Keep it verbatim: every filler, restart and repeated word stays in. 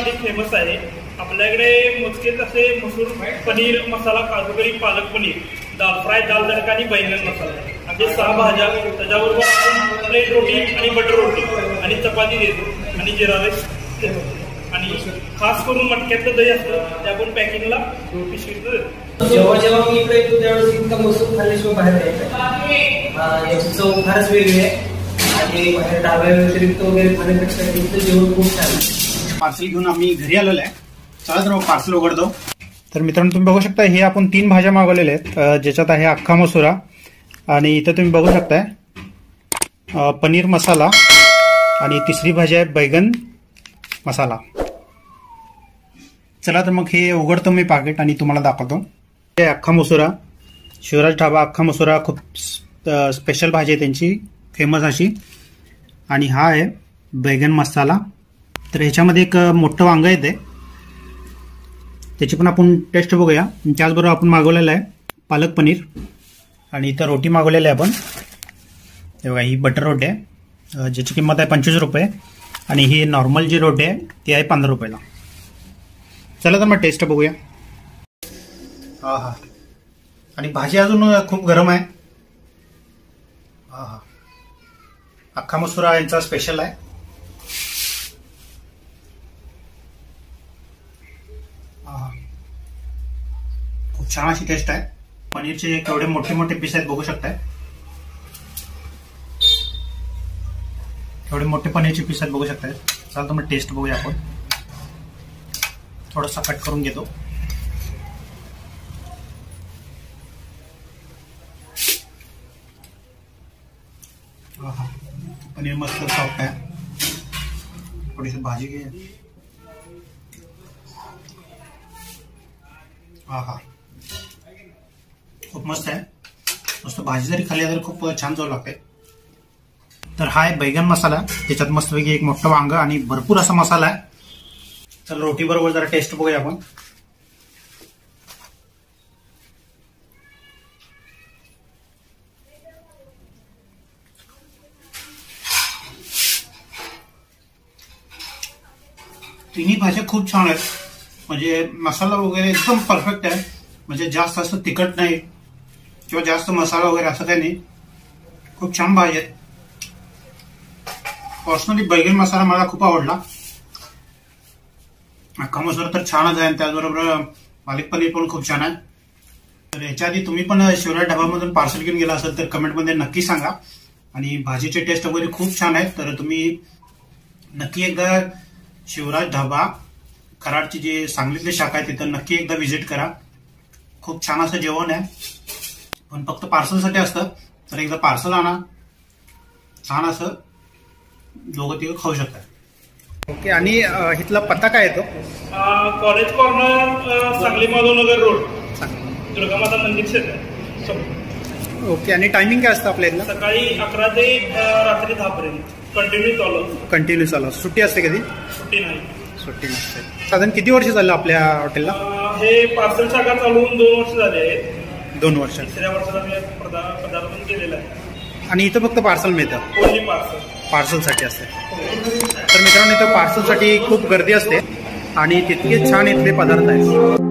अधिक फेमस आहे। आपल्याकडे मोजकेच असे मसूर पनीर मसाला, काजूकरी, पालक पनीर, दाल फ्राय, दाल तडका आणि बैंगन मसाला असे सहा भाज्या, त्याच्याबरोबर आपण प्लेन रोटी आणि बटर रोटी आणि चपाती देतो आणि जिरा राईस देतो आणि खास करून मटक्यातलं दही असतं ते आपण पॅकिंगला पिशवीत देतो। जेव्हा जेव्हा मी इकडे येतो त्यावेळेस इतका मसूर खाल्ल्याशिवाय बाहेर याची चव फारच वेगळी आहे आणि बाहेर डाब्या व्यतिरिक्त वगैरे खाण्यापेक्षा इथलं जेवण खूप छान आहे। पार्सल घेऊन आम्ही घरी आलेलो आहे। चला तर पार्सल उघडतो। तर मित्रांनो तुम्ही बघू शकता हे आपण तीन भाज्या मागवलेल्या आहेत, ज्याच्यात आहे अख्खा मसुरा आणि इथं तुम्ही बघू शकताय पनीर मसाला आणि तिसरी भाजी आहे बैगन मसाला। चला तर मग हे उघडतो मी पाकिट आणि तुम्हाला दाखवतो। हे अख्खा मसुरा, शिवराज ढाबा अख्खा मसुरा खूप स्पेशल भाजी आहे त्यांची, फेमस अशी। आणि हा आहे बैगन मसाला। तर ह्याच्यामध्ये एक मोठं वांग येते, त्याची पण आपण टेस्ट बघूया। त्याचबरोबर आपण मागवलेलं आहे पालक पनीर आणि इथं रोटी मागवलेली आहे आपण। हे बघा ही बटर रोटी आहे ज्याची किंमत आहे पंचवीस रुपये आणि ही नॉर्मल जी रोटी आहे ती आहे पंधरा रुपयाला। चला तर मग टेस्ट बघूया। हा हा आणि भाजी अजून खूप गरम आहे। हा हा अख्खा मसुरा यांचा स्पेशल आहे। खूप छान अशी टेस्ट आहे। पनीरचे केवढे मोठे मोठे पीस आहेत बघू शकताय, केवढे मोठे पनीरचे पीस आहेत बघू शकताय। चला तर मग टेस्ट बघूया आपण। थोडासा कट करून घेतो। पनीर मस्त सॉफ्ट आहे। थोडीशी भाजी घे। हा हा खूप मस्त आहे। मस्त भाजी जरी खाल्ली तरी खूप छान चव लागते। तर हा आहे बैगन मसाला, त्याच्यात मस्तपैकी एक मोठं वांग आणि भरपूर असा मसाला आहे। तर रोटी बरोबर जरा टेस्ट बघूया आपण। तिन्ही भाज्या खूप छान आहेत, म्हणजे मसाला वगैरे एकदम परफेक्ट आहे। म्हणजे जास्त असं तिखट नाही किंवा जास्त मसाला वगैरे असं काही नाही, खूप छान भाजी आहेत। पर्सनली बैगन मसाला मला खूप आवडला। अख्खा मसुरा तर छानच आहे, त्याचबरोबर पालक पनीर पण खूप छान आहे। तर याच्या आधी तुम्ही पण शिवराज ढाबामधून पार्सल घेऊन गेला असेल तर कमेंटमध्ये नक्की सांगा। आणि भाजीचे टेस्ट वगैरे खूप छान आहेत, तर तुम्ही नक्की एकदा शिवराज ढाबा कराडची जी सांगलीतली शाखा आहे तिथं नक्की एकदा व्हिजिट करा। खूप छान असं जेवण आहे, पण फक्त पार्सलसाठी असतं, तर एकदा पार्सल आणा, छान असं दोघं तिघं खाऊ शकता। ओके आणि इथला पत्ता काय येतो? College corner, Sangli Madhavnagar road, Durgamata मंदिर क्षेत्र। ओके आणि टायमिंग काय असतं आपल्या इथलं? सकाळी अकरा ते रात्री दहा पर्यंत कंटिन्यू चालू कंटिन्यू चालू सुट्टी असते कधी? सुट्टी नाही, सुट्टी नसते। साधारण किती वर्ष झालं आपल्या हॉटेलला? हे पार्सल शाखा चालवून दोन वर्ष झाले आहेत। दोन वर्ष तिसऱ्या वर्षात आम्ही पदार्पण केलेलं आहे। आणि इथं फक्त पार्सल मिळतं? ओनली पार्सल, पार्सलसाठी असते। तर मित्रांनो इथं पार्सलसाठी खूप गर्दी असते आणि तितके छान इथले पदार्थ आहेत।